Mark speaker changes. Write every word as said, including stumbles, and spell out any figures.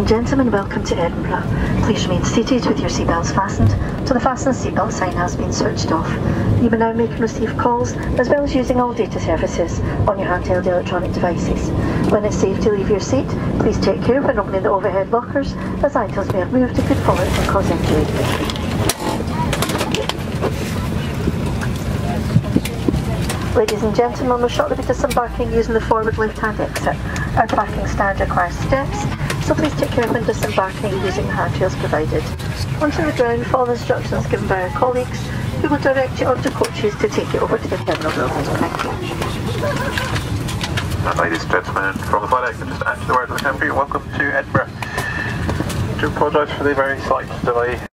Speaker 1: and gentlemen, welcome to Edinburgh. Please remain seated with your seatbelts fastened till the fasten seatbelt sign has been switched off. You may now make and receive calls as well as using all data services on your handheld electronic devices. When it's safe to leave your seat, please take care when opening the overhead lockers as items may have moved and could fall out and cause injury. Ladies and gentlemen, we'll shortly be disembarking using the forward left-hand exit. Our parking stand requires steps, so please take care when disembarking using the handrails provided. Onto the ground, follow the instructions given by our colleagues, who will direct you onto coaches to take you over to the terminal building. Thank you.
Speaker 2: Ladies and gentlemen, from the flight deck, just add to the word of the temporary, welcome to Edinburgh. I do apologise for the very slight delay.